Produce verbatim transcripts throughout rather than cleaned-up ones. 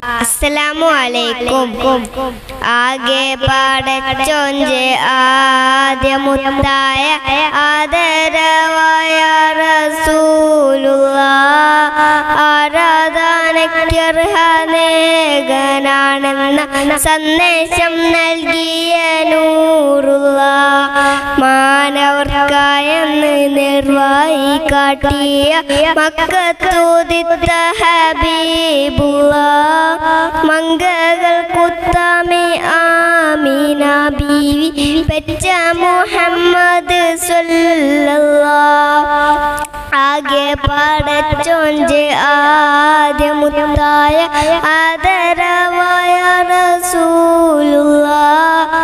अस्सलामु अलैकुम। आगे പടച്ചോഞ്ചെ ആദ്യമുത്തായ ആദരവായ റസൂലുള്ളാഹ് ആരാധനയ്ക്കർഹനേകനാണെന്ന സന്ദേശം നൽകിയ നൂറുള്ളാഹ് മാനവർക്കായെന്ന് നിർവാഹി കാട്ടിയ മക്കത്തുദിത്ത ഹബീബുള്ളാഹ് മംഗകൾ കുത്താമി ആമീന ബീവി പെറ്റ മുഹമ്മദ് സല്ലല്ലാഹ് ആകെ പടച്ചോഞ്ചെ ആദ്യമുത്തായ ആദരവായ റസൂലുള്ളാഹ്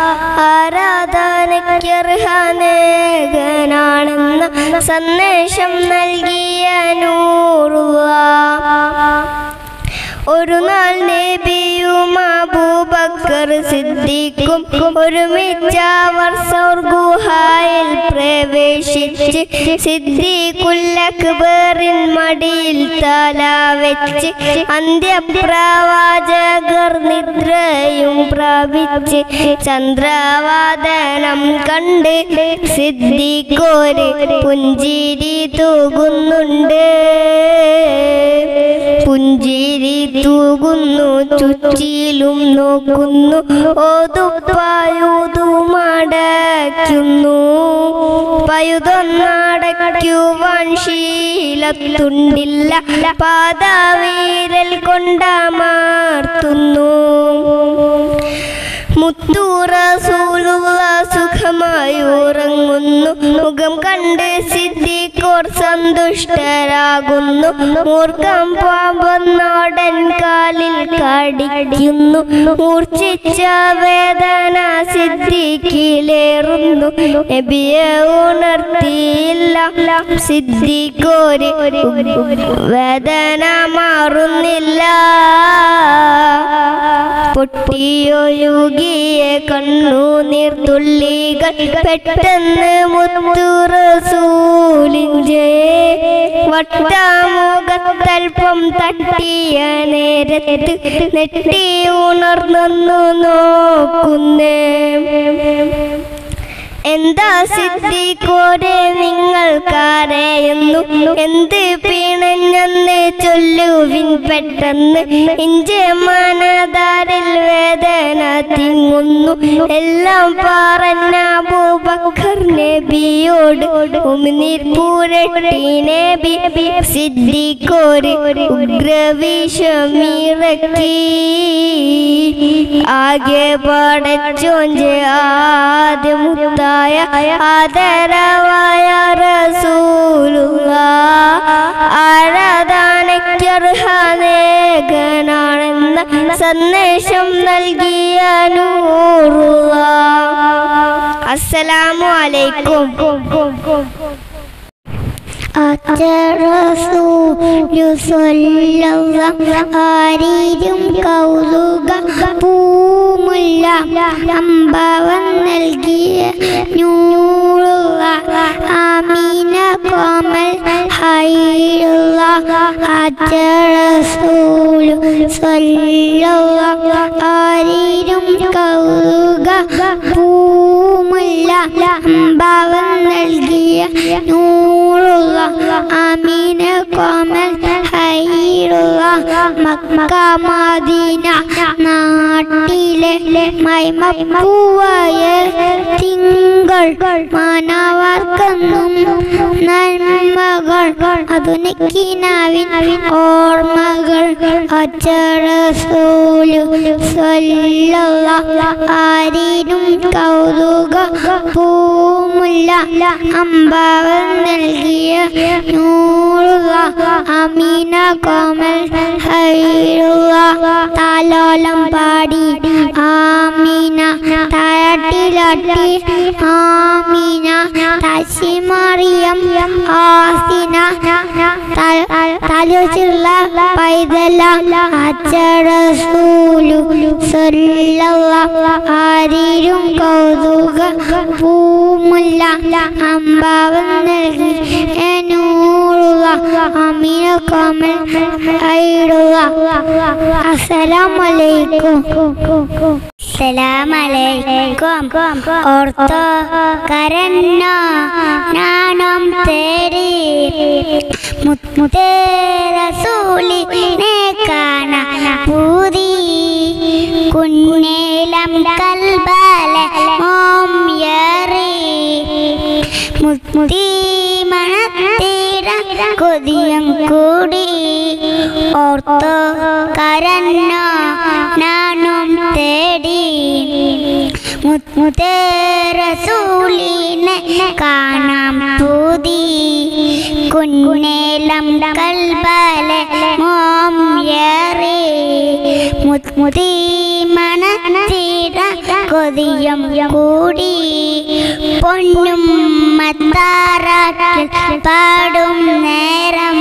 ആരാധനയ്ക്കർഹനേകനാണെന്ന സന്ദേശം നൽകിയ നൂറുള്ളാഹ് ഒരു നാൾ നബിയും അബൂബക്കർ സിദ്ദീഖും ഒരുമിച്ച് അവർ ഗുഹയിൽ പ്രവേശിച്ച് സിദ്ദീഖുൽ അക്ബറിൻ മടിയിൽ തല വെച്ച് അന്ത്യപ്രവാചകർ നിദ്രയും പ്രാപിച്ച് ചന്ദ്രവാദനം കണ്ട് സിദ്ദീഖൊരു പുഞ്ചിരി തൂകുന്നുണ്ട്. പുഞ്ചിരി തൂകുന്നു ചുറ്റിലും നോക്കുന്നു ഓതുപ്പായുതു മടയ്ക്കുന്നു പയുതൊന്നടയ്ക്കുവാൻ ശീലത്തുണ്ടില്ല പാദവീരൽ കൊണ്ടമർത്തുന്നു. മുത്തു റസൂലുള്ളാഹ് സുഖമായി ഉറങ്ങുന്നു. മുഖം കണ്ട് സിദ്ദീഖോർ സന്തുഷ്ടരാകുന്നു. മൂർഖം പാമ്പൊന്നോടൻ കാലിൽ കടിക്കുന്നു. മൂർച്ഛിച്ച വേദന സിദ്ദീഖിലേറുന്നു. നബിയെ ഉണർത്തിയില്ല സിദ്ദീഖോര് വേദന മാറുന്നില്ല. പൊട്ടിയൊഴുകിയ കണ്ണുനീർത്തുള്ളികൾ പെട്ടെന്ന് മുത്തു റസൂലിന്റെ വട്ടമുഖത്തൽപ്പം തട്ടിയ നേരത്ത് നെട്ടി ഉണർന്നു നോക്കുന്നേ. എന്താ സിദ്ദീഖോരെ നിങ്ങൾ കരയുന്നു? എന്ത് പിണഞ്ഞെന്ന് ചൊല്ലുവിൻ പെട്ടെന്ന്. ഇഞ്ചെ മനതാരിൽ വേദന തിങ്ങുന്നു. എല്ലാം പറഞ്ഞ അബൂബക്കർ നബിയോട് ഉമിനീർ പുരട്ടി നബി സിദ്ദീഖോര് ഉഗ്രവിഷമിറക്കി. ആകെ പടച്ചോഞ്ചെ ആദ്യമുത്തായ ആദരവായ റസൂലുള്ളാഹ് ആരാധനയ്ക്കർഹനേകനാണെന്ന സന്ദേശം നൽകിയ നൂറുള്ളാഹ്. അസ്സലാമു അലൈക്കും. ആരിലും കൗതുക പൂമുല്ല അമ്പവൻ നൽകിയ നൂറുള്ള ആമീന കോമൽ ഹൈറുള്ള ആരിലും കൗതുക പൂമുല്ല അമ്പവൻ നൽകിയ നൂറുള്ള ആമീന കോമൽ ഹൈറുള്ള മക്ക മദീന നാട്ടിലെ മൈമപ്പൂവായ തിങ്കൾ മാനവർക്കെന്നും നന്മകൾ അതുനക്കിനാവിൻ ഓർമ്മകൾ അച്ചറസൂലു സ്വല്ലല്ലാഹ് ആരിലും കൗതുക പൂമുല്ല അമ്പവൻ നൽകിയ നൂറുള്ള ആമീന കോമൽ ഹൈറുള്ള താലോലം പാടി ആമീന താട്ടിലാട്ടി ആമീന തശിമറിയം ആസിന തലോച്ചുള്ള പൈതല അച്ചറസൂലു സ്വല്ലല്ലാഹ് ആരിലും കൗതുക പൂമുല്ല അമ്പവൻ നൽകിയ നൂറുള്ള ആമീന മക്കാമിൽ ഇടുക. അസ്സലാമലൈക്കും. അസ്സലാമലൈക്കും. ഓർത്തോ കരഞ്ഞോ നാണം തേടി മുത്തേ റസൂലിനെ കാണാൻ പൂതി കുഞ്ഞേലം കൽബാല മോംയറി മുത്തി മണത്തിട കൊതിയം കൂടി ഓർത്തോ കരഞ്ഞോ നാണം തേടി മുത്തേ റസൂലിനെ കാണാൻ പൂതി കുഞ്ഞേലം കൽബാല മോംയറി മുത്തി മണത്തിട കൊതിയം കൂടി പൊന്നും മത്താറാട്ടിൽ പാടും നേരം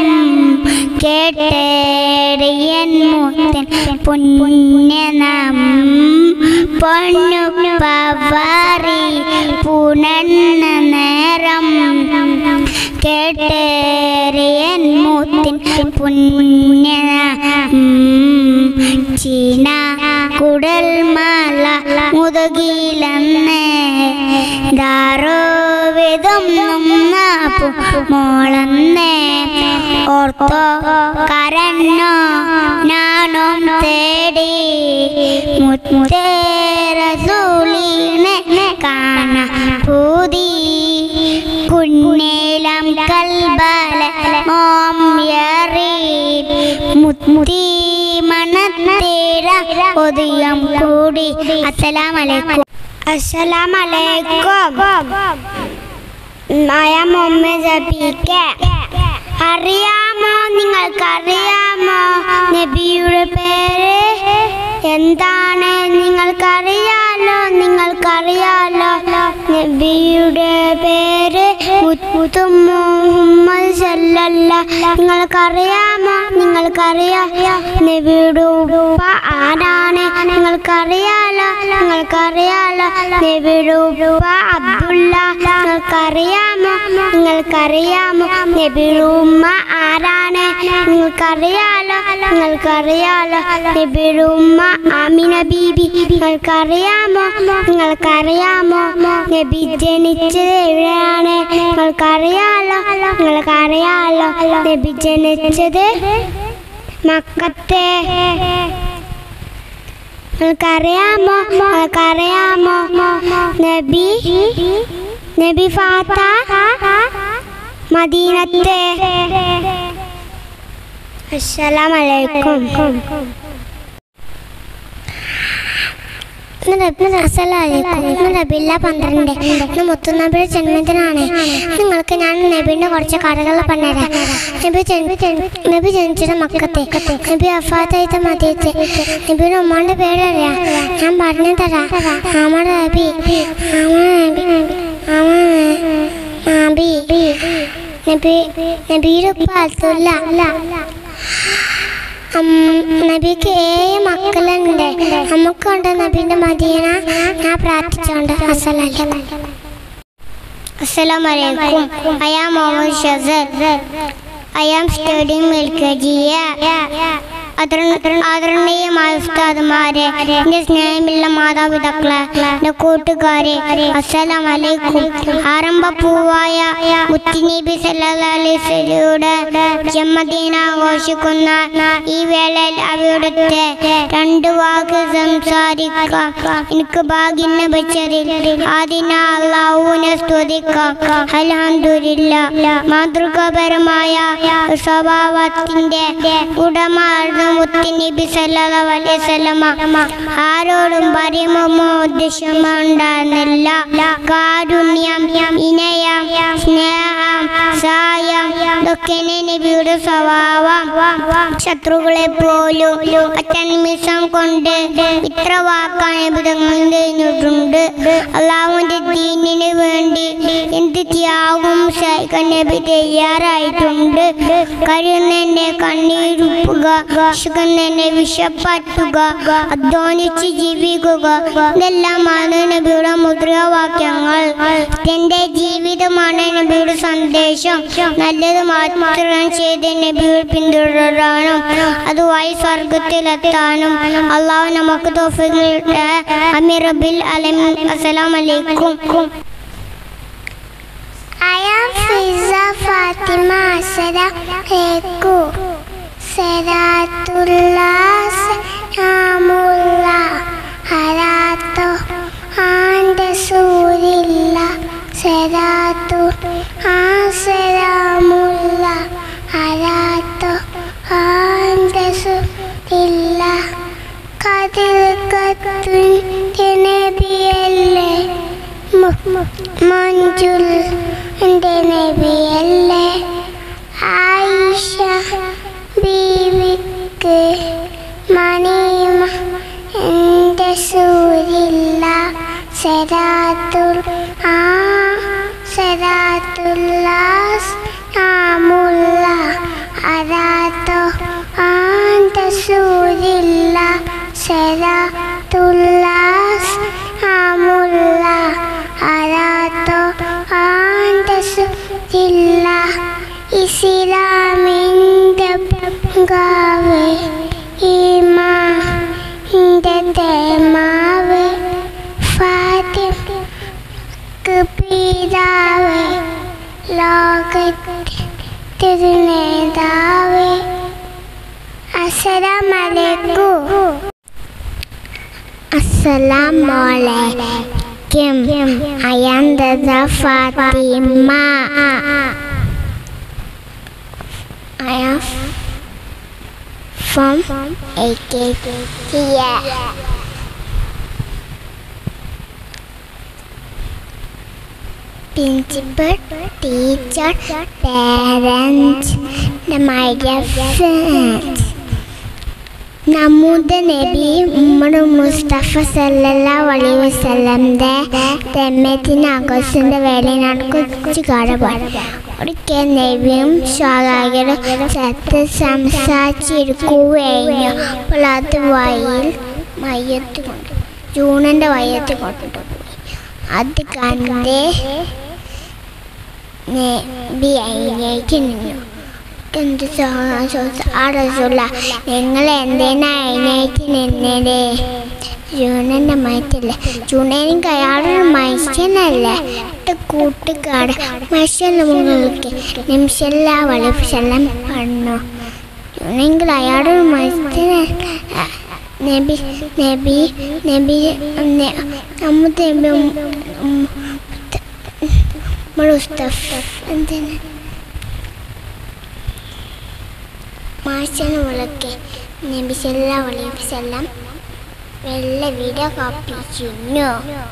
കേട്ടേടിയൻ മുത്തൻ പുണ്യനാം പൊന്നു പവാറി പുണന്ന നേരം കേട്ടേറിയൻ മുത്തിൻ പുണ്യനാം ചീന കുടൽ മാല മുതുകിലെന്ന് ദാരോ വേദം മോളന്ന് ഓർത്തോ കരഞ്ഞോ നാണം തേടി മുത്തേ റസൂലിനെ കാണാൻ പൂതി കുഞ്ഞേലം കൽബാല മോംയറി മുത്തി മണത്തിട കൊതിയം കൂടി. അസ്സലാമലൈക്കും. അസ്സലാമലൈക്കും. മായ മുഹമ്മദ് ജബീക്കെ. അറിയാമോ, നിങ്ങൾക്കറിയാമോ നബിയുടെ പേര് എന്താണ്? നിങ്ങൾക്കറിയാലോ നിങ്ങൾക്കറിയാലോ നബിയുടെ പേര് മുത്തു മുഹമ്മദ് സല്ലല്ലാഹു. നിങ്ങൾക്കറിയാമോ നിങ്ങൾക്കറിയാമോ നബിയുടെ ഉപ്പ ആരാണ്? നിങ്ങൾക്കറിയാലോ നിങ്ങൾക്കറിയാലോ നബിയുടെ ഉപ്പ അബ്ദുള്ള. നിങ്ങൾക്കറിയാമോ നിങ്ങൾക്കറിയാമോ നബിയുടെ ഉമ്മ ആരാണ്? നിങ്ങൾക്കറിയാലോ നിങ്ങൾക്കറിയാലോ നബിയുടെ ഉമ്മ ആമിന ബീബി. നിങ്ങൾക്കറിയാമോ നിങ്ങൾക്കറിയാമോ നബി ജനിച്ചത് എവിടെയാണ്? നിങ്ങൾക്കറിയാലോ നിങ്ങൾക്കറിയാലോ നബി ജനിച്ചത് മക്കത്തെ. നിങ്ങൾക്കറിയാമോ നിങ്ങൾക്കറിയാമോ നബി നബി ഫാത്ത മദീനത്തെ. അസ്സലാമലൈക്കും. നബില്ല പന്ത്രണ്ട് ഇന്ന് മുത്തുനബിയുടെ ജന്മദിനാണ്. നിങ്ങൾക്ക് ഞാൻ നബിന്റെ കുറച്ച് കഥകൾ പറഞ്ഞുതരാം. നബി നബി ജനിച്ചത് മക്കത്തെ, നബി വഫാത്തായത് മദീനത്തെ. നബിയുടെ ഉമ്മാന്റെ പേരറിയാം, ഞാൻ പറഞ്ഞു തരാം. ആമർ നബി നബി നബി നബിയുടെ ഉപ്പ അബ്ദുല്ല. നബിക്ക് ഏഴ് മക്കളുണ്ട്. നമുക്കുണ്ട് നബിന്റെ മദീന. ഞാൻ പ്രാർത്ഥിച്ചോണ്ട്. അസ്സലാമലൈക്കും. I am Mohammed Shazar. I am studying L K G. ആദരണീയമായ ഉസ്താദുമാരെ, എൻ്റെ സ്നേഹമുള്ള മാതാപിതാക്കളെ, എൻ്റെ കൂട്ടുകാരെ, അസ്സലാമു അലൈക്കും. ആരംഭപ്പൂവായ മുത്തുനബി സല്ലല്ലാഹു അലൈഹി വസല്ലമയുടെ ജന്മദിനം ആഘോഷിക്കുന്ന ഈ വേളയിൽ അവിടുത്തെ രണ്ട് വാക്ക് സംസാരിക്കാം എനിക്ക് ഭാഗ്യം ലഭിച്ചതിൽ ആദ്യം അല്ലാഹുവിനെ സ്തുതിക്കാം. അൽഹംദുലില്ലാഹ്. മാതൃകാപരമായ സ്വഭാവത്തിന്റെ ഉടമ മുത്തുനബി സല്ലല്ലാഹു അലൈഹി വസല്ലമ ആരോടും പരിമമോ ഉദ്ദേശമുണ്ടായിരുന്നില്ല. കാരുണ്യം, വിനയം, സ്നേഹം, സഹായം ഇതൊക്കെ നബിയുടെ സ്വഭാവം. ശത്രുക്കളെ പോലും അറ്റനിമിഷം കൊണ്ട് ഇത്ര വാക്കാൻ കഴിഞ്ഞിട്ടുണ്ട്. അള്ളാഹുവിന്റെ ദീനിന് വേണ്ടി എന്ത് ത്യാഗവും സഹിക്കാൻ നബി തയ്യാറായിട്ടുണ്ട്. കരുന്നെൻ്റെ കണ്ണീരുപ്പുക, വിശക്കുന്നതിൻ്റെ വിശപ്പറ്റുക, അധ്വാനിച്ച് ജീവിക്കുക. ഇതെല്ലാമാണ് നബിയുടെ മുദ്രാവാക്യങ്ങൾ. എൻ്റെ ജീവിതമാണ് നബിയുടെ സന്ദേശം. നല്ലത് മാത്രം ചെയ്ത് നബിയെ പിന്തുടരാനും അതുവഴി സ്വർഗത്തിലെത്താനും അള്ളാഹു നമുക്ക് തൗഫീഖ് നൽകട്ടെ. ആമീൻ റബ്ബിൽ ആലമീൻ. അസ്സലാമു അലൈക്കും. I am Fiza Fatima. Assalamualaikum. Salatullah salamullah ala ande Rasulillah. Salatu salamullah ala ande Rasulillah. Kadir katun nabiyelle manjul നബിയല്ലേ. Ayisha ബീവിക്ക് മണിമ എൻ്റെ സൂരില്ല. സലാത്തുൽ ആ സലാത്തുല്ലാസ് നാമുല്ല അരാത്തോ ആൻ്റെ സൂരില്ല. സലാത്തുല്ലാസ് നാമുല്ല അരാത്തോ ില്ല. ഇസ്ലാമിൻ്റെ പങ്കാവ് ഈമാൻ്റെ തേമാവ് ഫാത്തിമക്ക് പിതാവ് ലോകത്തെ നേതാവ്. അസ്സലാമു അലൈക്കും. അസ്സലാമു അലൈക്കും. I am the Fatima. I am from A K T. Principal, teacher, parents, my dear friends. നമ്മുടെ നബി മുഹമ്മദ് മുസ്തഫ സല്ലല്ലാഹു അലൈഹി വസല്ലമിന്റെ ജന്മദിന ആഘോഷത്തിന്റെ വേളയിലാണ് കൊച്ചു കഥ പറയുന്നത്. ഒരിക്കൽ നബിയും സ്വഹാബികളും സത്ത് സംസാരിച്ചിരിക്കുകയായിരുന്നു. അപ്പോൾ അത് വഴിയിൽ മയ്യത്ത് കൊണ്ട് ജൂണന്റെ വയ്യത്ത് കൊണ്ടുപോയി. അത് കണ്ട് നബി അതിലേക്ക് നിന്നു. എന്ത് ചോദിച്ചാൽ നിങ്ങൾ എന്തിനാ അതിനായിട്ട് നിന്നേ? ജൂണൻ്റെ മയത്തല്ലേ? ജൂണനെങ്കിൽ അയാളൊരു മനുഷ്യനല്ലേ? കൂട്ടുകാട് മനുഷ്യൻ്റെ മുകളിലേക്ക് നിമിഷല്ലാ വലഫെല്ലാം പറഞ്ഞു. ജൂണെങ്കിൽ അയാളൊരു മനുഷ്യനല്ല. നബി നബി നബി നമ്മുടെ നബി മുസ്തഫ എന്തിനാ മാഷന് വിളക്ക് നബി സല്ലല്ലാഹു അലൈഹി വസല്ലം വെള്ള വീട കാപ്പിച്ചിരുന്നു.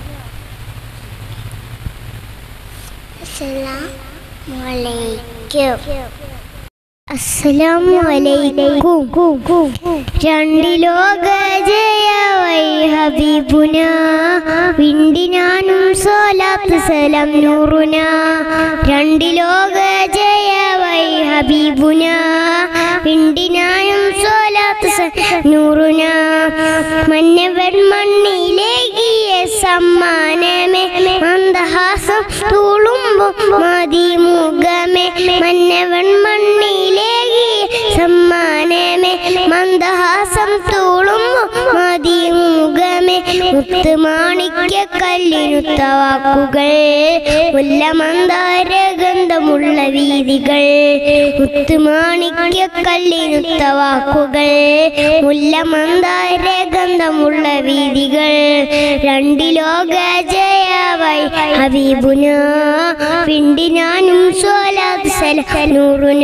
അസ്സലാമു അലൈക്കും. അസ്സലാമു അലൈക്കും. രണ്ടിലോക ജയവൈ ഹബീബുന വിണ്ടിനാനും സ്വലാത്ത് സലാം നൂറുന. രണ്ടിലോക ജയവൈ ഹബീബുന വിണ്ടിനാനും സ്വലാത്ത് സലാം നൂറുന. മന്നവൻ മണ്ണിലേകിയ സമ്മാനമേ മന്ദഹാസം തുളുമ്പും മതിമുഖമേ. മന്നവൻ മണ്ണിലേകിയ സമ്മാനമേ മന്ദഹാസം തുളുമ്പും മതിമുഖമേ. മുത്ത് മാണിക്യ കല്ലിനുത്ത വാക്കുകൾ മുല്ലമന്ദാര ഗന്ധമുള്ള വീതികൾ. മുത്ത് മാണിക്യ കല്ലിനുത്ത വാക്കുകൾ മുല്ലമന്ദാര ഗന്ധമുള്ള വീതികൾ. രണ്ടിലോക ജയവൈ ഹബീബുന വിണ്ടിനാനും സ്വലാത്ത് സലാം നൂറുന.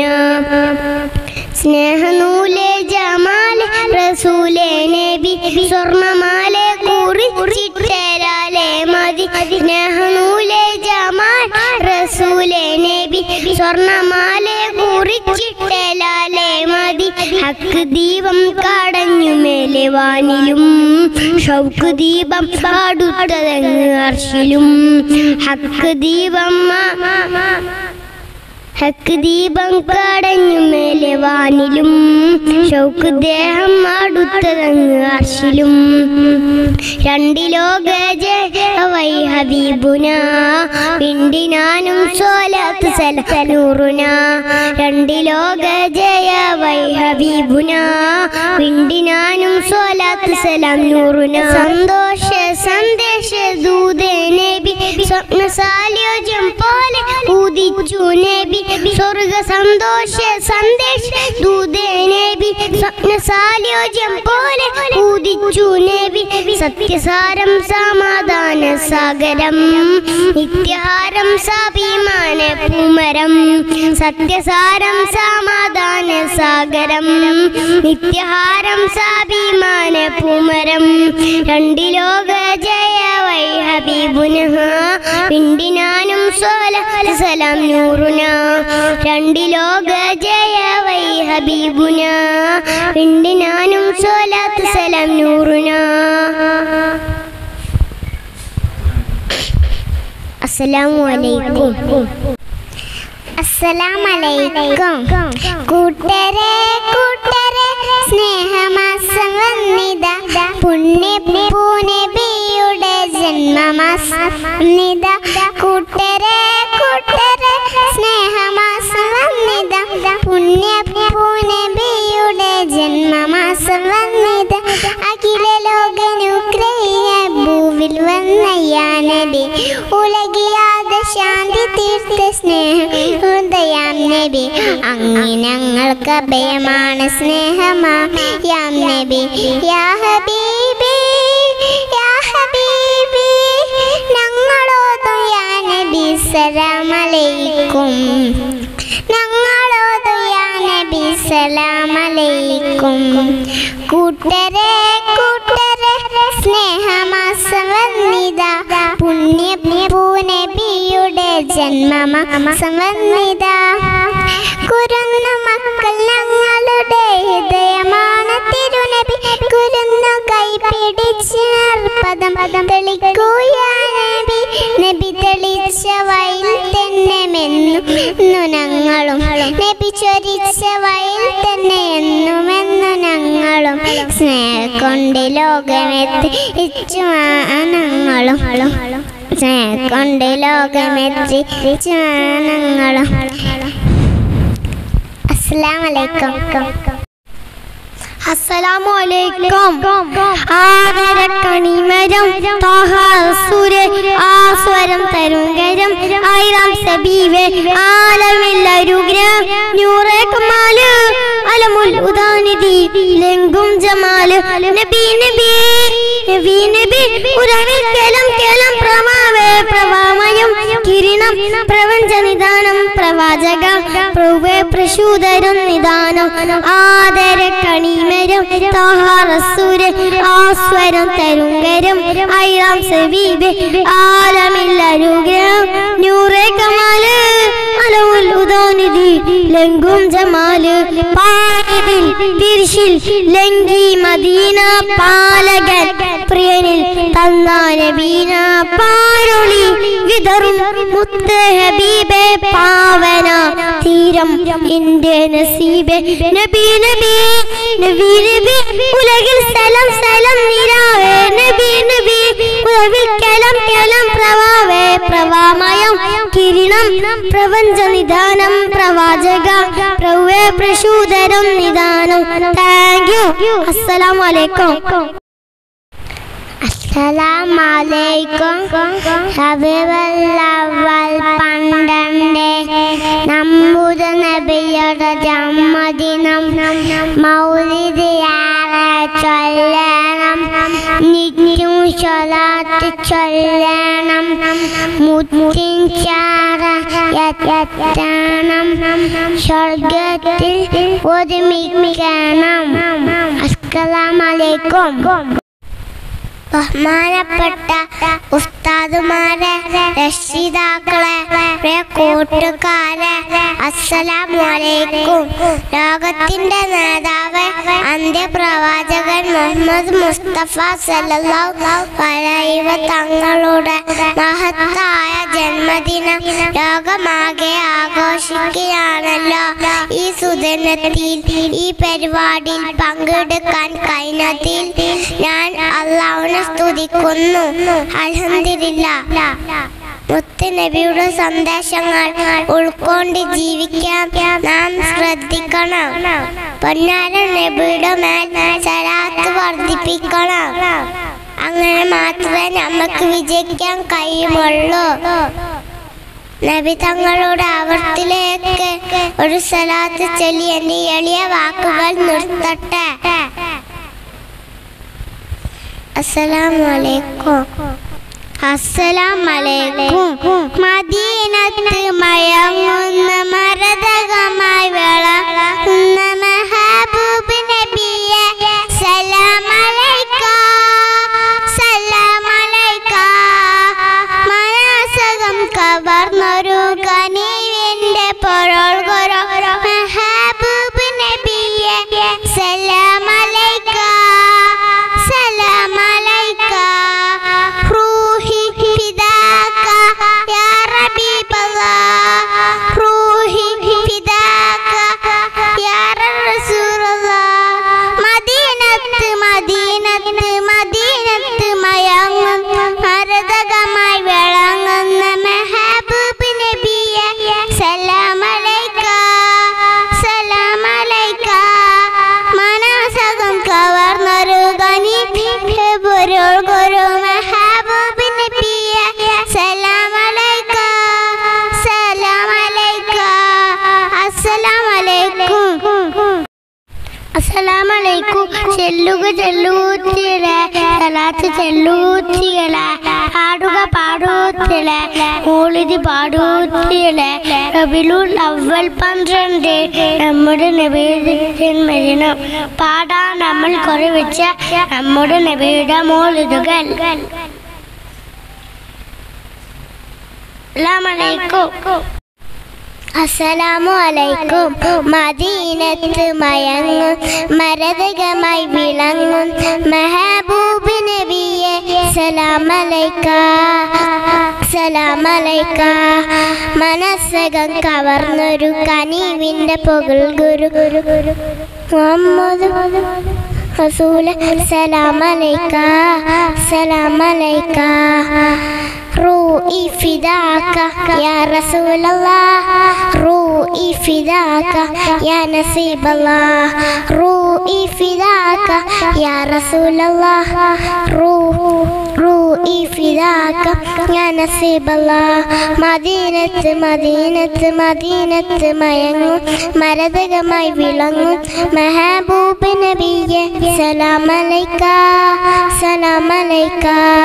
സ്നേഹനൂലെ ജമാൽ റസൂലേ നബി സ്വർണമാലെ കുറിച്ചിട്ടരാലെ മതി. സ്നേഹനൂലെ ജമാൽ റസൂലേ നബി സ്വർണമാലെ കുറിച്ചിട്ടരാലെ മതി. ഹക്ക് ദീപം കടഞ്ഞു മേലെ വാനിലും ഷൗക്ക് ദീപം കാടുത്തതങ്ങ് അർശിലും. ഹക്ക് ദീപം ഹക്ക് ദീപം കടഞ്ഞു മേലെ വാനിലും ഷൗക്ക് ദേഹം അടുത്തതങ്ങ് അർശിലും രണ്ടിലോക ജയ വൈ ഹബീബുന പിണ്ടിനാനും സ്വലാത്ത് സലൂറുന രണ്ടിലോക ജയ വൈ ഹബീബുന പിണ്ടിനാനും സ്വലാത്ത് സലാം നൂറുന സന്തോഷ സന്ദേശ ദൂതേ നബി സ്വപ്ന സാല്യോജ്യം പോലെ ഉദിച്ചു നബി സ്വർഗ സന്തോഷ സന്ദേശ ദൂതേ നബി സ്വപ്ന സാല്യോജ്യം പോലെ ഉദിച്ചു നബി സത്യസാരം സമാധാന സാഗരം നിത്യഹാരം സാഭിമാന പൂമരം സത്യസാരം സമാധാന സാഗരം നിത്യഹാരം സാഭിമാന പൂമരം രണ്ടിലോക ജയ വൈ ഹബീബുന പിണ്ടിനാനും സ്വലാത്ത് സലാം നൂറുന രണ്ടിലോക ജയ വൈ ഹബീബുന പിണ്ടിനാനും സ്വലാത്ത് സലാം നൂറുന. അസ്സലാമു അലൈക്കും. അസ്സലാമലൈക്കും. കൂട്ടരെ കൂട്ടരെ സ്നേഹമാസം വന്നിതാ പുണ്യപൂനബിയുടെ ജന്മമാസം വന്നിതാ കൂട്ടരെ കൂട്ടരെ സ്നേഹമാസം വന്നിതാ പുണ്യപൂനബിയുടെ ജന്മമാസം വന്നിതാ അഖില ലോകനുഗ്രഹീയ ഭൂവിൽ വന്ന യാ നബി ഉലകിയാത ശാന്തി തീർത്ത സ്നേഹം ഹൃദയാം നബി അങ്ങ് ഞങ്ങൾക്ക് അഭയമാണ് സ്നേഹമാം യാം നബി യാ ഹബീബി യാ ഹബീബി ഞങ്ങളോതും യാ നബി സലാം അലൈക്കും ഞങ്ങളോതും യാ നബി സലാം അലൈക്കും. കൂട്ടരെ കൂട്ടരെ സ്നേഹമാസം വന്നിതാ പുണ്യപൂനബിയുടെ ജന്മമാസം വന്നിതാ കുരുന്നു മക്കൾ ഞങ്ങളുടെ ഹൃദയമാണ് തിരുനബി കുരുന്നു കൈ പിടിച്ച് പദം പദം തെളിക്കൂയാ നബി നബി തെളിച്ച വയൽ തന്നെ മെന്നു ഞങ്ങളും നബി ചൊരിച്ച വയൽ തന്നെ എന്നുമെന്നു ഞങ്ങളും സ്നേഹം കൊണ്ട് ലോകമെത്തിച്ചു ഞങ്ങളും സ്നേഹം കൊണ്ട് ലോകമെത്തിച്ചു ഞങ്ങളും. അസ്സലാമലൈക്കും. അസ്സലാമു അലൈക്കും. ആദരക്കണിമരം താഹാസുരെ ആസ്വരം തരുങ്കരം ആയിരം സബീവെ ആലമില്ലരുഗ്രം നൂറേ കമാല് അലമുൽ ഉദാനിധി ലെങ്കും ജമാല് നബി നബി നബി നബി ഉറവിൽ കേലം കേലം പ്രമാവേ പ്രവാമയം കിരണം പ്രപഞ്ച നിദാനം പ്രവാചക പ്രവേ പ്രശൂദരം നിദാനം ആദരക്കണിമരം താഹാസുരെ ആസ്വരം തരുങ്കരം ആയിരം സബീബെ ആലമില്ലരുഗ്രം നൂറേ കമാല് അലമുൽ ഉദാനിധി ലെങ്കും ജമാല് പാരിതിൽ തിരിശിൽ ലങ്കി മദീന പാലകൻ പ്രിയനിൽ തന്നാ നബീന പാരൊളി വിതറും മുത്ത് ഹബീബെ പാവന തീരം എന്റെ നസീബെ നബി നബി നബി നബി ഉലകിൽ സലം സലം നിരാവേ നബി നബി ഉലകിൽ കലം കലം പ്രവാവേ പ്രവാമയം കിരണം പ്രപഞ്ച നിദാനം പ്രവാചക പ്രവേ പ്രശൂദരം നിദാനം. Thank you. അസ്സലാമു അലൈക്കും. അസ്സലാമലൈക്കും. ഹബീബുല്ലവൽ പന്ത്രണ്ട് നമ്മുടെ നബിയുടെ ജന്മദിനം മൗലിദ് ഏറെ ചൊല്ലണം നിത്യം സ്വലാത്ത് ചൊല്ലണം മുത്തിൻ ചാറ എത്തണം സ്വർഗത്തിൽ ഒരുമിക്കണം. അസ്സലാമലൈക്കും. ബഹുമാനപ്പെട്ട ഉസ്താദുമാരെ, രക്ഷിതാക്കളെ, പ്രിയ കൂട്ടുകാരെ, അസ്സലാമു അലൈക്കും. ലോകത്തിന്റെ നേതാവ് അന്ത്യപ്രവാചകൻ മുഹമ്മദ് മുസ്തഫ സല്ലല്ലാഹു അലൈഹി വസല്ലം തങ്ങളുടെ മഹത്തായ ജന്മദിനം ലോകമാകെ ആഘോഷിക്കുകയാണല്ലോ. ഈ സുദിനത്തിൽ ഈ പരിപാടിയിൽ പങ്കെടുക്കാൻ കഴിഞ്ഞതിൽ ഞാൻ അല്ലാഹുവിനെ സ്തുതിക്കുന്നു. അൽഹംദുലില്ലാഹ്. മുത്തുനബിയുടെ സന്ദേശങ്ങൾ ഉൾക്കൊണ്ട് ജീവിക്കാൻ നാം ശ്രദ്ധിക്കണം. പൊന്നാര നബിയുടെ മേൽ സലാത്ത് വർദ്ധിപ്പിക്കണം. അങ്ങനെ മാത്രമേ നമുക്ക് വിജയിക്കാൻ കഴിയുമുള്ളൂ. നബി തങ്ങളുടെ ആവർത്തിലേക്ക് ഒരു സലാത്ത് ചൊല്ലി എന്റെ എളിയ വാക്കുകൾ നിർത്തട്ടെ. അസ്സലാമു അലൈക്കും. അസ്സലാമലൈക്കും. മദീനത്ത് മയങ്ങുന്ന മരതകമായി വിളങ്ങുന്ന മെഹബൂബ് നബിയെ സലാം അലൈക, സലാം അലൈക. മനസകം കവർന്നൊരു കനിവിന്റെ പൊരുൾ ഗുരു മെഹബൂബ് നബിയെ സലാം അലൈക, സലാം അലൈക. റൂഹി ഫിദാക യാ റബീബല്ലാഹ്, റൂഹി ഫിദാക യാ റസൂലല്ലാഹ്. മദീനത്ത് മദീനത്ത് മദീനത്ത് മയങ്ങും മരതകമായി വിളങ്ങുന്ന മെഹബൂബ് നബിയെ സലാം അലൈക, സലാം അലൈക. മനസകം കവർന്നൊരു കനിവിന്റെ പൊരുൾ ഗുരു മെഹബൂബ് നബിയെ സലാം അലൈക, സലാം അലൈക. അസ്സലാമു അലൈക്കും. അസ്സലാമു അലൈക്കും. ചെല്ലുക ചെല്ലൂത്തിലെ സലാത്ത് ചെല്ലൂത്തികളെ, പാടുക പാടൂത്തിലെ മൂളിതി പാടൂത്തിലെ. റബീഉൽ അവ്വൽ പന്ത്രണ്ട് നമ്മുടെ നബിയുടെ ജന്മദിനം. പാടാൻ നമ്മൾ കുറവെച്ച നമ്മുടെ നബിയുടെ മൗലിദുകൾ. അസ്സലാമു അലൈക്കും. മദീനത്ത് മയങ്ങും മരതകമായി വിളങ്ങും മെഹബൂബ് നബിയെ സലാം അലൈക, സലാം അലൈക. മനസ്സകം കവർന്നൊരു കനിവിന്റെ പൊകൾ ഗുരു മുഹമ്മദ് റസൂൽ സലാം അലൈക, സലാം അലൈക. റൂഇ ഫിദാക യാ റസൂലല്ലാഹ്, റൂഇ ഫിദാക യാ നസീബല്ലാഹ്, റൂഇ ഫിദാക യാ റസൂലല്ലാഹ്, റൂഇ ഫിദാക യാ നസീബല്ലാഹ്. മദീനത്ത് മദീനത്ത് മദീനത്ത് മയങ്ങും മരതകമായി വിളങ്ങും മെഹബൂബ് നബിയെ സലാം അലൈക, സലാം അലൈക.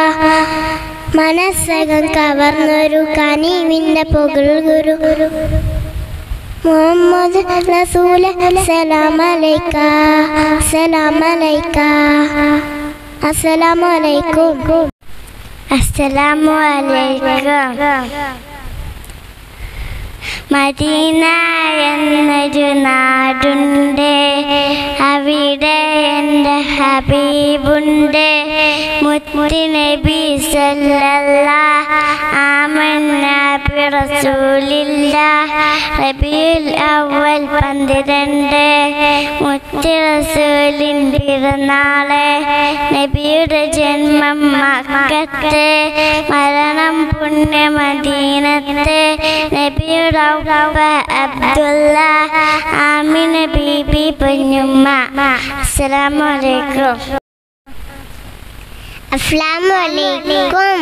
മനസ്സകം കവർന്നൊരു കനിവിന്റെ പൊകൾ ഗുരു മുഹമ്മദ് റസൂൽ സലാം അലൈക, സലാം അലൈക. അസ്സലാമു അലൈക്കും. അസ്സലാമു അലൈക്കും. മദീന എന്നൊരു നാടുണ്ട്, അവിടെ എൻ്റെ ഹബീബുണ്ട്. മുത്ത് നബി സല്ലല്ലാഹു ആമന്ന ബി റസൂലില്ലാഹ്. റബീഉൽ അവ്വൽ പന്ത്രണ്ട് മുത്ത് റസൂലിൻ പിറന്നാള്. നബിയുടെ ജന്മം മക്കത്ത്, മരണം പുണ്യ മദീനത്ത്. നബിയുടെ അബ്ദുള്ള, ആമിന ബീബി പൊന്നുമ്മ. അസ്സലാമു അലൈക്കും. അസ്സലാമു അലൈക്കും.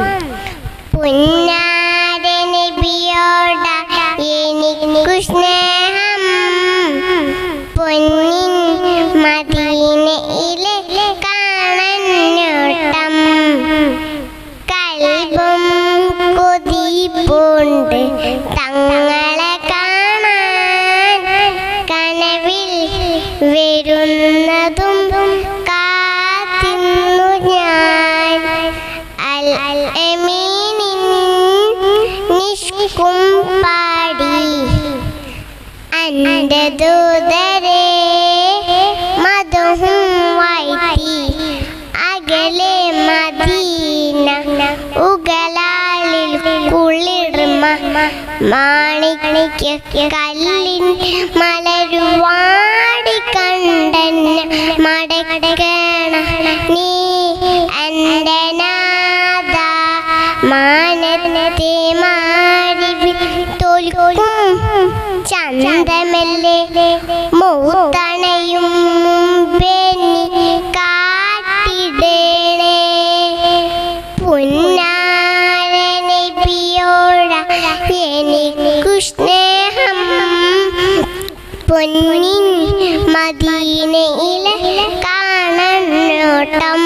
പുന്നാര നബിയോട എനിക്കു സ്നേഹം, പൊന്നിൻ മദീനയിലെ കാണന്നോട്ടം. കൽബും കൊതിപ്പുണ്ട് തങ്ങളെ കാണാൻ, കനവിൽ വരുന്നതും കാത്തിന്നു ഞാൻ. അന്റെ ദൂതരെ മധുഹും വാഴ്ത്തി അകലെ മദീന ഉഗലാലിൽ കുളിർമ മാണിക്യ കല്ലിൻ മലരുവാടി കണ്ടെന്നെ മടക്കണ നീ എൻ്റെ നാഥ മാനത്തെ മാറി തോൽക്കും ചന്തമല്ലേ മൂത്തണയും മുമ്പെന്നി കാട്ടിടണേ പുന്നാര നബിയോട എനിക്കു സ്നേഹം പൊന്നിൻ മദീനയിലെ കാണനോട്ടം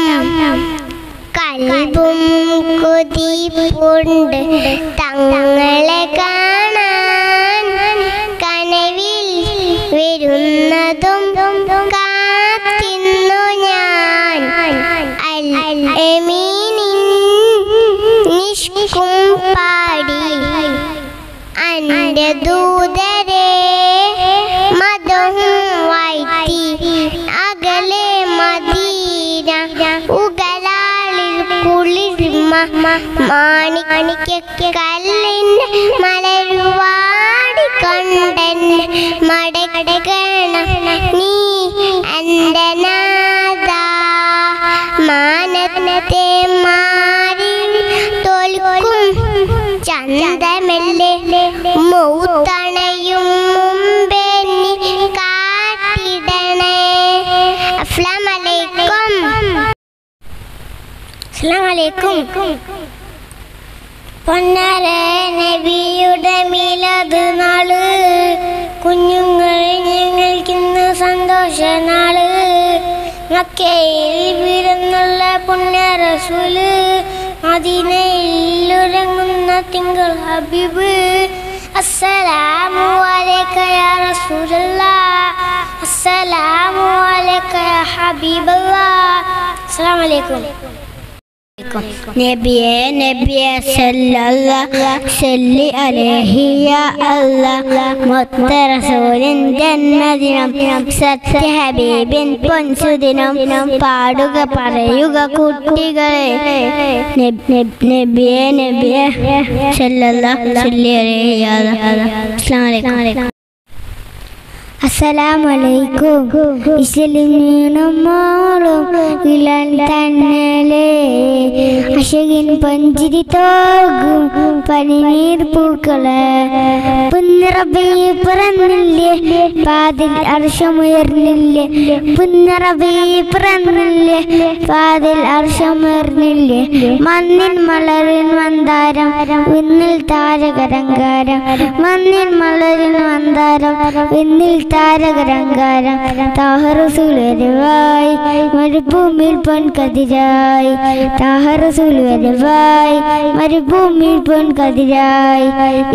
കൽബും കൊതിപ്പുണ്ട് തങ്ങളെ കാണാൻ കനവിൽ വരുന്നതും കാത്തിന്നു ഞാൻ അൽ അമീനിൻ നിഷ്കും പാടി അന്റെ ദൂതരെ മധുഹും വാഴ്ത്തി അകലെ മദീന ഉഗലാലിൽ കുളിർമ മാണിക്യ കല്ലിൻ മലരുവാടി കണ്ടെന്നെ മടക്കണ നീ എൻ്റെ നാഥ മാനത്തെ മാറി തോൽക്കും ചന്തമല്ലേ മൗത്തണയും മുമ്പെന്നി കാട്ടിടണേ. അസ്സലാമു അലൈക്കും. അസ്സലാമു അലൈക്കും. പൊന്നാര നബിയുടെ മിലാദ് നാള് കുഞ്ഞുങ്ങൾ ഞങ്ങൾക്കിന്ന് സന്തോഷ നാള് മക്കയിൽ പിറന്നുള്ള പുണ്യ റസൂല് മദീനയിൽ ഉറങ്ങുന്ന തിങ്കൾ ഹബീബ് അസ്സലാമു അലൈക യാ റസൂലല്ലാഹ് അസ്സലാമു അലൈക യാ ഹബീബല്ലാഹ്. അസ്സലാമു അലൈക്കും. നബിയെ നബിയെ സല്ലല്ലാഹു സല്ലി അലൈഹി യാ അല്ലാഹ് മുത്ത റസൂലിൻ ജന്മദിനം സത്യ ഹബീബിൻ പൊൻസുദിനം പാടുക പറയുക കുട്ടികളെ നബിയെ നബിയെ സല്ലല്ലാഹു സല്ലി അലൈഹി യാ അല്ലാഹ്. അസ്സലാമു അലൈക്കും. അസ്സലാമു അലൈക്കും. ഇസ്ലിമീനുമോളും ഇളൻ തന്നലെ അശകിൻ പഞ്ചിരി തോകും പനിനീർ പൂക്കള് പുന്നറബി പിറന്നില്ലേ പാതിൽ അർഷമുയർന്നില്ലേ പുന്നറബി പിറന്നില്ലേ പാതിൽ അർഷമുയർന്നില്ലേ മണ്ണിൻ മലരിൻ മന്ദാരം വിണ്ണിൽ താരകരങ്കാരം മണ്ണിൻ മലരിൻ മന്ദാരം വിണ്ണിൽ താരകരങ്കാരം താഹറസൂൽ വരവായി മരുഭൂമിയിൽ പൊൻകതിരായി താഹറസൂൽ വരവായി മരുഭൂമിയിൽ പൊൻകതിരായി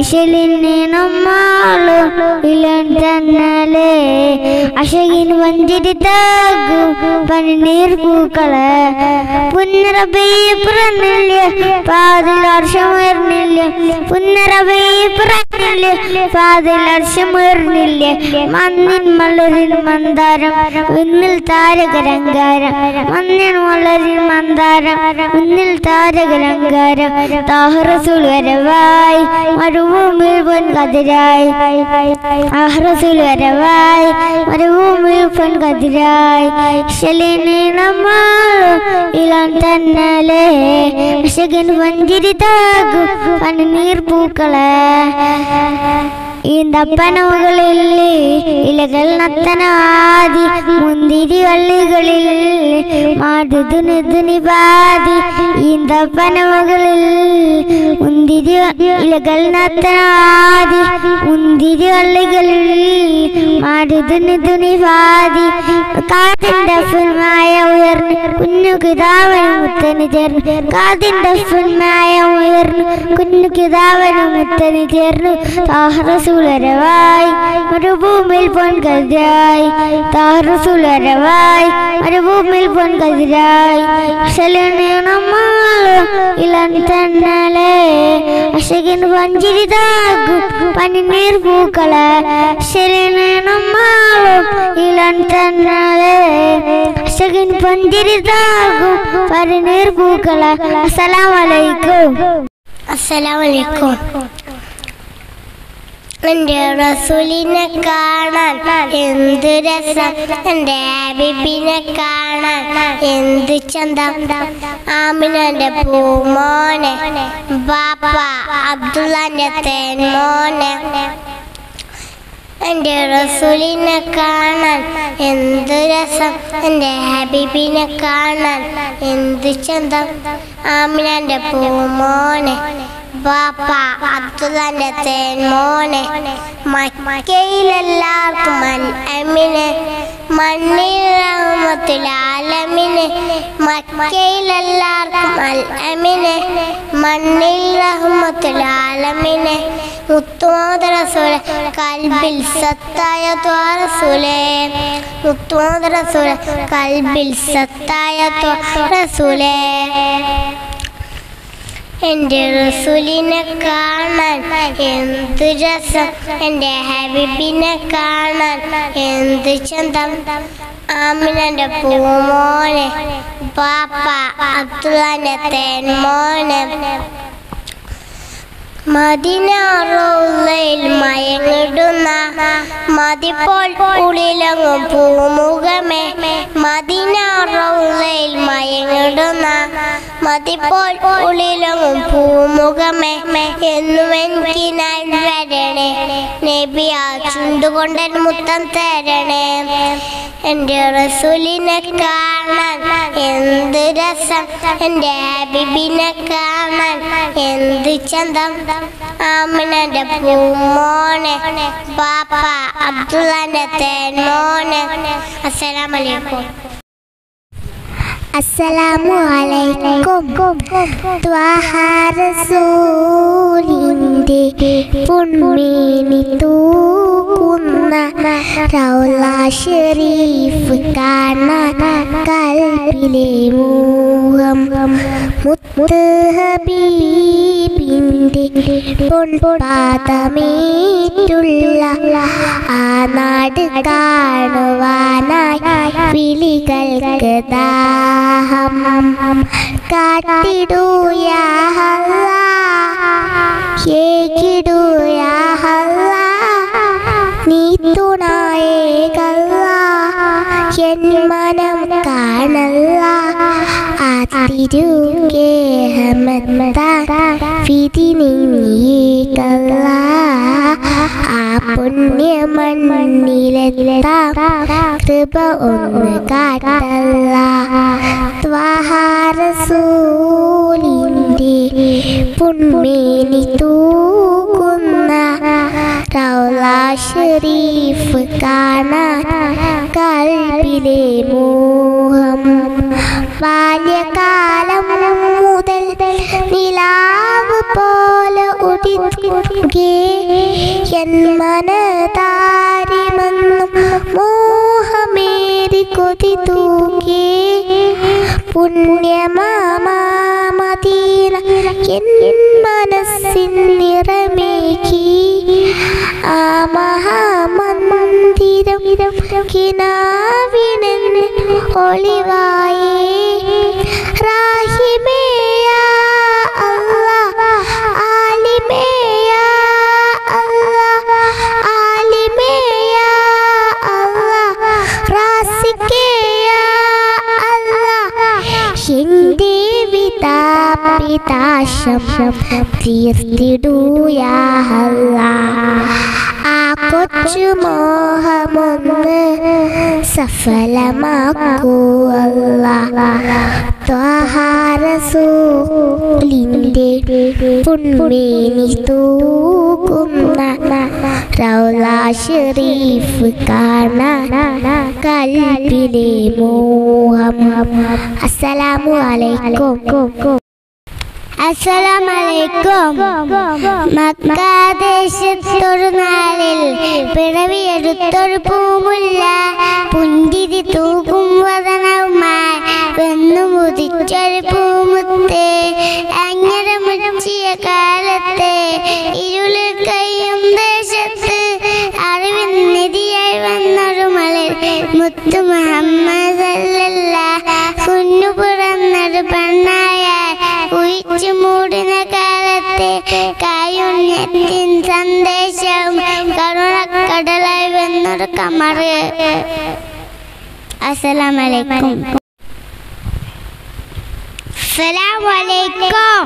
ഇശലിനും ഇളൻ തന്നലെ അശകിൻ വഞ്ചിരി താകും പനിനീർ പൂക്കള് പുന്നറബി പിറന്നില്ലേ പാതിൽ അർഷമുയർന്നില്ലേ പുന്നറബി പിറന്നില്ലേ പാതിൽ അർഷമുയർന്നില്ലേ മണ്ണിൻ മലരിൻ മന്ദാരം വിണ്ണിൽ താരകരങ്കാരം മണ്ണിൻ മലരിൻ മന്ദാരം വിണ്ണിൽ താരകരങ്കാരം താഹറസൂൽ വരവായി മരുഭൂമിയിൽ പൊൻകതിരായി താഹറസൂൽ വരവായി മരുഭൂമിയിൽ പൊൻകതിരായി ഇളൻ തന്നലെ അശകിൻ വഞ്ചിരി താകും പനിനീർ പൂക്കള് ഈന്തപ്പനവുകളിൽ ഇലകൾ നത്തനാദി മുന്തിരി വള്ളികളിൽ മാടുതുനി പാതി ഈന്തപ്പനവുകളിൽ മുന്തിരി ഇലകൾ നത്തനാദി മുന്തിരി വള്ളികളിൽ മാടുതുനി പാതി കാതിൻ്റെ ഫുൽമായ ഉയർന്ന് കുഞ്ഞു കിതാവനും മുത്തന് ചേർന്ന് കാതിൻ്റെ ഫുൽമായ ഉയർന്ന് കുഞ്ഞു കിതാവനും മുത്തന് ചേർന്ന് താഹറസൂൽ വരവായി മരുഭൂമിയിൽ പൊൻ പൊൻകതിരായി താറസുലരവായി മരുഭൂമിയിൽ പൊൻകതിരായി ശലനമാളും ഇളം തന്നലെ അശകിന് പഞ്ചിരിതാകും പനിനീർ പൂക്കളെ ശലനമാളും ഇളം തന്നലെ അശകിന് പഞ്ചിരിതാകും പനിനീർ പൂക്കളെ. അസ്സലാമു അലൈക്കും. അസ്സലാമു അലൈക്കും. എൻ്റെ റസൂലിനെ കാണാൻ എന്ത് രസം, എൻ്റെ ഹബീബിനെ കാണാൻ എന്ത് ചന്തം. ആമിനൻ്റെ പൂമോനെ ബാപ്പ അബ്ദുള്ളാൻ്റെ തേൻമോനെ. എൻ്റെ റസൂലിനെ കാണാൻ എന്ത് രസം, എൻ്റെ ഹബീബിനെ കാണാൻ എന്ത് ചന്തം. ആമിനൻ്റെ പൂമോനെ ബാപ്പ അബ്ദുള്ളാൻ്റെ തേൻമോനെ. മക്കയിലെല്ലാവർക്കും അൽഅമിനെ മണ്ണിൽ റഹ്മത്തുൽ ആലമീനെ. മക്കയിലെല്ലാവർക്കും അൽഅമിനെ മണ്ണിൽ റഹ്മത്തുൽ ആലമീനെ. മുത്തുമുഹമ്മദ് റസൂലെ കൽബിൽ സത്തായ ത്വാ റസൂലേ. മുത്തുമുഹമ്മദ് റസൂലെ കൽബിൽ സത്തായ ത്വാ റസൂലേ. എൻ്റെ റസൂലിനെ കാണാൻ എന്ത് രസം, എൻ്റെ ഹബീബിനെ കാണാൻ എന്ത് ചന്തം. ആമിനൻ്റെ പൂമോനെ ബാപ്പ അബ്ദുള്ളാൻ്റെ തേൻമോനെ. മദീന റൗളയിൽ മയങ്ങിടുന്ന മതിപ്പോൾ ഉള്ളിലങ്ങും പൂമുഖമേ. മദീന റൗളയിൽ മയങ്ങിടുന്ന മതിപ്പോൾ ഉള്ളിലങ്ങും പൂമുഖമേ. എന്നും എനിക്കിനായി വരണേ നബി, ആ ചുണ്ടുകൊണ്ടൻ മുത്തം തരണേ. എൻ്റെ റസൂലിനെ കാണാൻ എന്ത് രസം, എൻ്റെ ഹബീബിനെ കാണാൻ എന്ത് ചന്തം. ആമിനൻ്റെ പൂമോനെ ബാപ്പ അബ്ദുള്ളാൻ്റെ തേൻമോനെ. അസ്സലാമു അലൈക്കും. അസ്സലാമു അലൈക്കും. ത്വാഹ റസൂലിൻ്റെ പൊൻമേനി തൂക്കുന്ന റൗള ശരീഫ് കാണാൻ കൽബിലെ മോഹം. മുത്ത് ഹബീബിൻ്റെ പൊൻപാദമേറ്റുള്ള ആ നാട് കാണുവാനായി വിളികൾക്ക് ദാഹം. കാട്ടിടൂ യാ അല്ലാഹ്, ഏകിടൂ യാ അല്ലാഹ്, നീ തുണയേകല്ലാഹ്, എൻ മനം കാണല്ലാഹ്. ആ തിരുകേഹമത്താൻ വിധി നീയേകല്ലാഹ്. ആ പുണ്യമണ്ണിലെത്താം കൃപ ഒന്ന് കാട്ടല്ലാഹ്. ത്വാഹ റസൂലിൻ്റെ പൊൻമേനി തൂക്കുന്ന റൗള ശരീഫ് കാണാൻ കൽബിലെ മോഹം. ബാല്യകാലം മുതൽ നിലാവ് പോലെ ഉദിക്കേ എൻ മനതാരിമെന്നും മോഹമേറി കൊതി തൂക്കേ. പുണ്യമദീന എൻ മനസ്സിൻ നിറമേകി. ആ മഹാമന്ദിരം കിനാവിനെന്ന് ഒളിവായേ. റാഹിമേ യാ അല്ലാഹ്, ആലിമേ യാ അല്ലാഹ്, ആലിമേ യാ അല്ലാഹ്, റാസിഖേ യാ അല്ലാഹ്. എൻ്റെ വിതാപിതാശം തീർത്തിടൂ യാ അല്ലാഹ്. ആ കൊച്ചു മോഹമൊന്ന് സഫലമാക്കൂ അല്ലാഹ്. ത്വാഹ റസൂലിൻ്റെ പൊൻമേനി തൂക്കുന്ന റൗള ശരീഫ് കാണാൻ കൽബിലെ മോഹം. അസ്സലാമു അലൈക്കും. അസ്സലാമലൈക്കും. മക്കാദേശത്തൊരു നാളിൽ പിറവിയെടുത്തൊരു പൂമുല്ല പുഞ്ചിരി തൂക്കും വദനവുമായി വന്നു മുതിച്ചൊരു പൂമുത്ത് അങ്ങനെ മുച്ചിയ കാലത്ത് ഇരുളിൽ കഴിയും ദേശത്ത് അറിവിൻ നിധിയായി വന്നൊരു മലർ മുത്തു മുഹമ്മദ് കുഞ്ഞു പിറന്നൊരു പെണ്ണായ ഉയിച്ചു മൂടുന്ന കാലത്ത് കായുണ്യത്തിൻ സന്ദേശവും കരുണക്കടലായി വന്നൊരു കമറ്. അസ്സലാമലൈക്കും. അസ്സലാമലൈക്കും.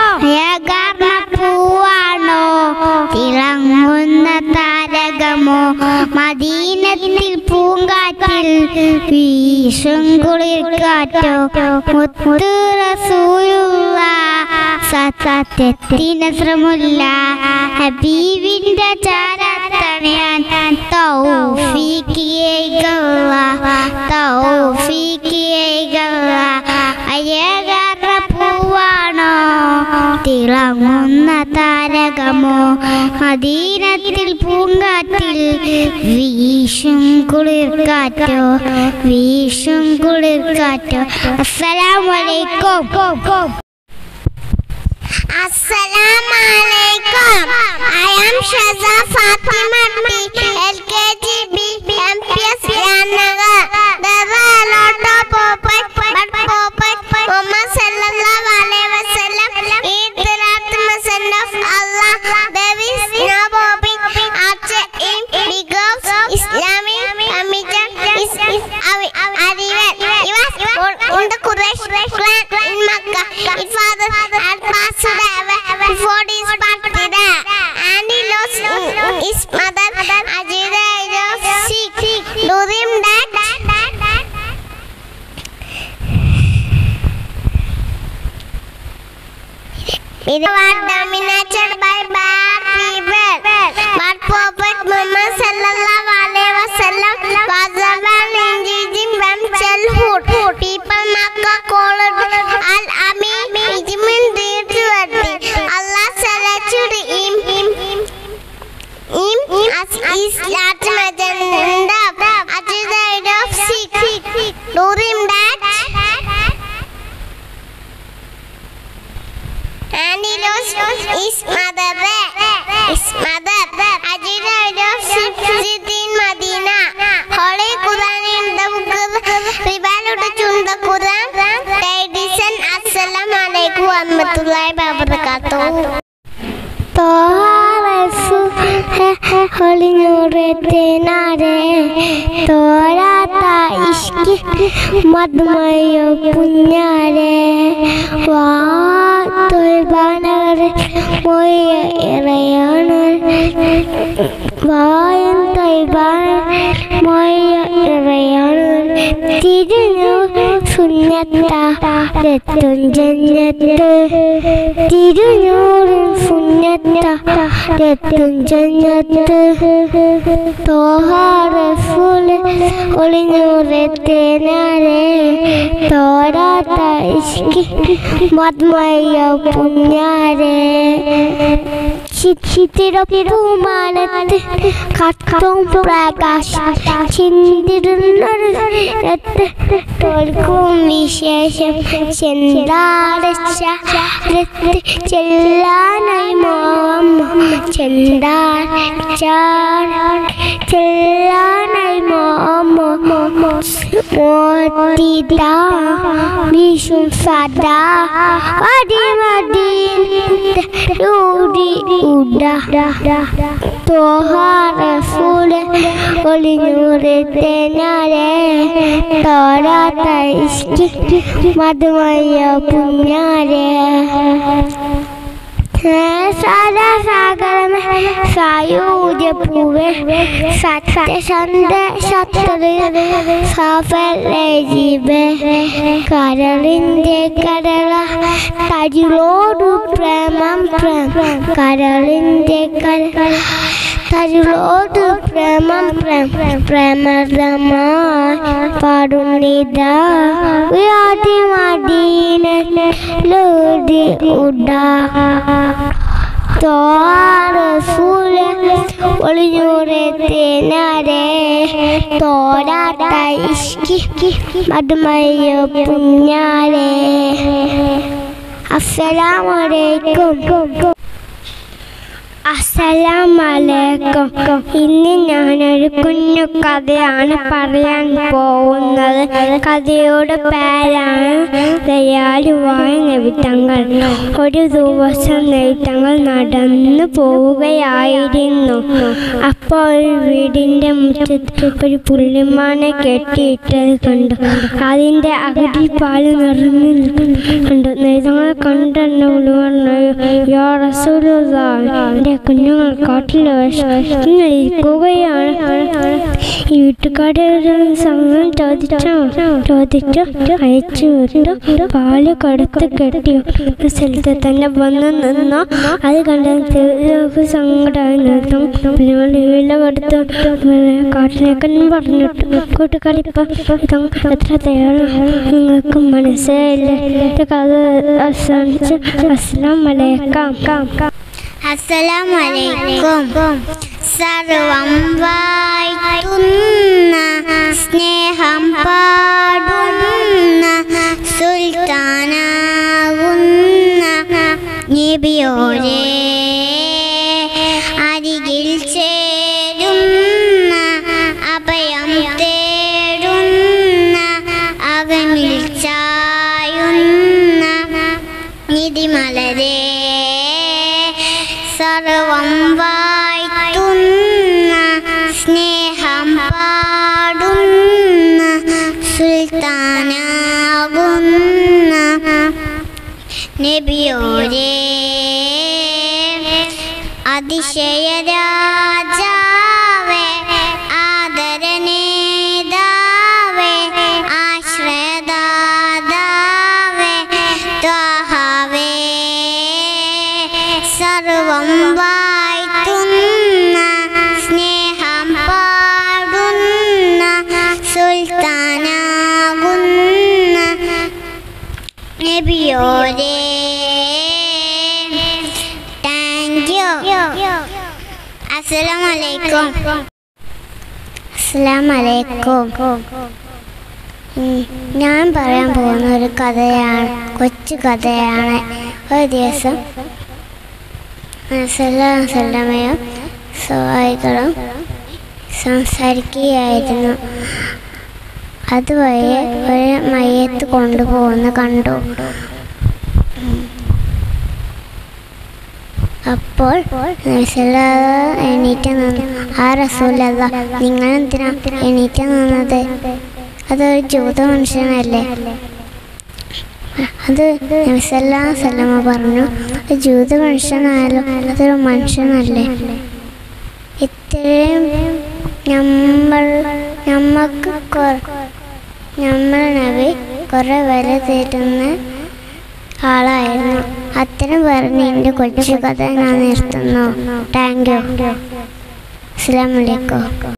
പൂവാണോ തിളങ്ങുന്ന താരകമോ മദീനത്തിൽ പൂങ്കാറ്റിൽ വീശും കുളിർ കാറ്റോ മുത്ത് റസൂലുള്ളാഹ് സത്യത്തിന് ശ്രമമില്ല ഹബീബിന്റെ ചാരത്തണയാൻ തൗഫീഖിയേകല്ല തൗഫീഖിയേകല്ല. അയകാര പൂവാണോ തിളങ്ങുന്ന താരകമോ മദീനത്തിൽ പൂങ്കാറ്റിൽ വീശും കുളിർ കാറ്റോ വീശും കുളിർ കാറ്റോ. അസ്സലാമലൈക്കും. Assalamualaikum. I am Shaza Fatima B, L K G B, M P S Yanagar. There were a lot of prophets, but Prophet Muhammad sallallahu alaihi wasallam is the last messenger of Allah. There is no prophet after him because Islamic religion is arrival. He was born in the Quraysh clan in Makkah. His father had passed away before his birthday, and he lost his mother at the age of six. During that, it was dominated by bad people. But Prophet Muhammad sallallahu alaihi wasallam was a well-engaging from childhood. People Makkah called Al-Ami, which means deity. Allah selected him, him, him as his last messenger at the age of six. During that, and he lost his mother, his mother at the age of six in Medina. Holy Quran in the book revealed in the Quran. Ladies and Assalamualaikum warahmatullahi wabarakatuh. തോരാത്ത ഇഷ്കി മദ്മയ കുഞ്ഞാരെ വാ തൊയ്ബാനകരെ മൊയ്യ ഇറയാണ് വായൻ തൊയ്ബാന മൊയ്യ ഇറയാണ് തിരിഞ്ഞു സുന്നത്തും ജന്നത്ത് തിരുനൂറും സുന്നത്തും ജന്നത്ത് തോഹാറഫുൽ ഒളിഞ്ഞൂറത്തേനാരെ തോരാത്ത ഇഷ്കി മദ്മയ പുണ്യാരെ ചിത്തിരപ്പൂമാനത്ത് കത്തും പ്രകാശ ചിന്തിരുന്നൊരു തോൽക്കും വിശേഷം ചെന്താരത്ത് ചെല്ലാനായി മോമ്മ ചെന്താർ ചെല്ലാനായി മോമ്മ മോത്തിദാ വിഷും സദാ വടി വടി uda തോഹാറഫുൽ ഒളിഞ്ഞൂറത്തേനാരെ തോരാത്ത ഇഷ്കി മധുമയ പുണ്യാരെ സാദാ സാഗരമേ സായൂജ്യ പൂവേ സത്യസന്ധ ശത്രു സാഫലെ ജീവേ കരളിൻ്റെ കരള തജിലോടു പ്രേമം പ്രേമം കരളിൻ്റെ കരള തരുളോട് പ്രേമം പ്രേമരമായി പാടുന്നിതാ വ്യാധി മദീനയിലൂടെ ഉടാ തോറസൂലെ ഒളിഞ്ഞൂറെ തേനാരെ തോരാട്ട ഇഷ്കി മധുമയ പുഞ്ഞാരെ. അസ്സലാമു അലൈക്കും. അസ്സലാമലൈക്കും. ഇന്ന് ഞാനൊരു കുഞ്ഞു കഥയാണ് പറയാൻ പോകുന്നത്. കഥയുടെ പേരാണ് ദയാലുവായ നബിതങ്ങൾ. ഒരു ദിവസം നബിതങ്ങൾ നടന്നു പോവുകയായിരുന്നു. അപ്പോൾ വീടിൻ്റെ മുറ്റത്ത് ഒരു പുള്ളിമാനെ കെട്ടിയിട്ടത് കണ്ടു. അതിൻ്റെ അകത്തിൽ പാല് നിറഞ്ഞു കണ്ടു. നബിതങ്ങളെ കണ്ടെന്ന പുള്ളി പറഞ്ഞു, യാ റസൂലുള്ളാഹ്, കുഞ്ഞുങ്ങൾ കാട്ടിൽ ഇരിക്കുകയാണ്. ഈ വീട്ടുകാരുടെ സമയം ചോദിച്ചോ ചോദിച്ചു അയച്ചു വിട്ടു. പാല് കടുത്ത് കെട്ടിയോ ഒരു സ്ഥലത്ത് തന്നെ വന്ന് നിന്നോ. അത് കണ്ട സങ്കടമായി നിർത്തും. വില കൊടുത്തു കാട്ടിലേക്ക് പറഞ്ഞിട്ടു. കൂട്ടുകാരിപ്പം എത്ര തയ്യാറ് നിങ്ങൾക്ക് മനസ്സിലായില്ല. കഥ അവസാനിച്ച് അസ്സലാമു അലൈക്കും. അസ്സലാമു അലൈക്കും. സർവം വാഴ്ത്തുന്ന സ്നേഹം പാടുന്ന സുൽത്താനാകുന്ന നബിയോരേ, അരികിൽ ചേരുന്ന അഭയം തേടുന്ന അകമിൽ ചായുന്ന നിധിമലരേ, സർവം വാഴ്ത്തുന്ന സ്നേഹം പാടുന്ന സുൽത്താനാകുന്ന നബിയോരേ, അതിശയ രാജാവേ, ആദരനേതാവേ, ആശ്രയദാതാവേ, ത്വാഹാവേ, സർവം വാഴ്ത്തുന്ന സ്നേഹം പാടുന്ന സുൽത്താനാകുന്ന നബിയോരേ. Thank you. അസ്സലാമു അലൈക്കും. അസ്സലാമു അലൈക്കും. ഞാൻ പറയാൻ പോകുന്ന ഒരു കഥയാണ്, കൊച്ചു കഥയാണ്. ഒരു ദിവസം സല്ലമയും സഹായികളും സംസാരിക്കുകയായിരുന്നു. അതുവഴി ഒരു മയ്യത്ത് കൊണ്ടുപോകുന്ന കണ്ടു. അപ്പോൾ എണീറ്റ് നിന്നു. ആ റസൂലല്ലാ, നിങ്ങൾ എന്തിനാ എണീറ്റ് നിന്നത്? അതൊരു ജൂത മനുഷ്യനല്ലേ? അത് നബി സല്ലല്ലാഹു അലൈഹി വസല്ലമ പറഞ്ഞു, ജൂത മനുഷ്യനായാലും അതൊരു മനുഷ്യനല്ലേ? ഇത്രയും നമ്മൾ നമ്മൾക്ക് നമ്മൾ നബി കുറെ വില തരുന്ന ആളായിരുന്നു. അത്തരം പറഞ്ഞ് എൻ്റെ കൊച്ചു കഥ ഞാൻ നിർത്തുന്നു. Thank you. അസ്സലാമു അലൈക്കും.